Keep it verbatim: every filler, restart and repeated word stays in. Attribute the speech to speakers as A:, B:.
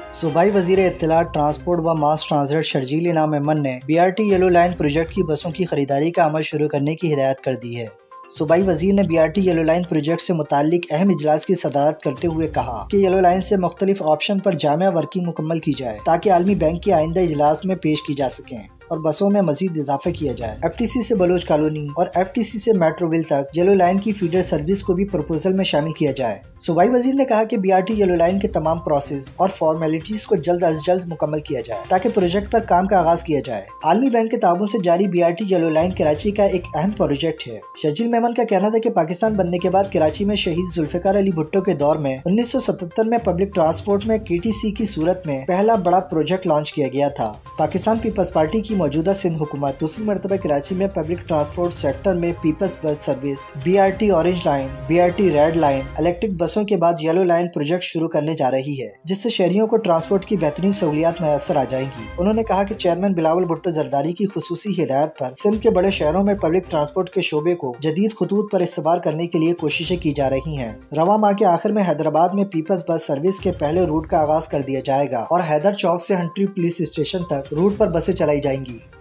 A: सूबाई वजीर इत्तलात, ट्रांसपोर्ट व मास ट्रांजिट शर्जील इनाम अहमद ने B R T yellow line project की बसों की खरीदारी का अमल शुरू करने की हिदायत कर दी है। सूबाई वजीर ने B R T yellow line project से मुताल्लिक अहम इजलास की सदारत करते हुए कहा कि येलो लाइन से मुख्तलिफ ऑप्शन पर जामिया वर्किंग मुकम्मल की जाए ताकि आलमी बैंक के आइंदा इजलास में पेश की जा सकें और बसों में मजीद इजाफा किया जाए। एफ टी सी से बलोच कॉलोनी और एफ टी सी से मेट्रोविल तक येलो लाइन की फीडर सर्विस को भी प्रपोजल में शामिल किया जाए। सूबाई वजीर ने कहा कि B R T yellow line के तमाम प्रोसेस और फॉर्मेलिटीज को जल्द अज जल्द मुकम्मल किया जाए ताकि प्रोजेक्ट पर काम का आगाज किया जाए। आलमी बैंक के ताबन से जारी B R T yellow line Karachi का एक अहम प्रोजेक्ट है। शर्जील मेमन का कहना था कि पाकिस्तान बनने के बाद कराची में शहीद जुल्फिकार अली भुट्टो के दौर में उन्नीस सौ सतहत्तर में पब्लिक ट्रांसपोर्ट में के टी सी की सूरत में पहला बड़ा प्रोजेक्ट लॉन्च किया गया था। पाकिस्तान पीपल्स पार्टी की मौजूदा सिंध हुकूमत दूसरी मरतबा कराची में पब्लिक ट्रांसपोर्ट सेक्टर में people's bus service, B R T orange line, B R T red line, electric बसों के बाद येलो लाइन प्रोजेक्ट शुरू करने जा रही है, जिससे शहरियों को ट्रांसपोर्ट की बेहतरीन सहूलियात मैसर आ जाएंगी। उन्होंने कहा कि चेयरमैन बिलावल भुट्टो जरदारी की खुसूसी हिदायत पर सिंध के बड़े शहरों में पब्लिक ट्रांसपोर्ट के शोबे को जदीद खतूत पर इस्तेमाल करने के लिए कोशिशें की जा रही हैं। रवा माह के आखिर में हैदराबाद में पीपल्स बस सर्विस के पहले रूट का आगाज कर दिया जाएगा और हैदर चौक से हंट्री पुलिस स्टेशन तक रूट पर बसें चलाई जाएंगी।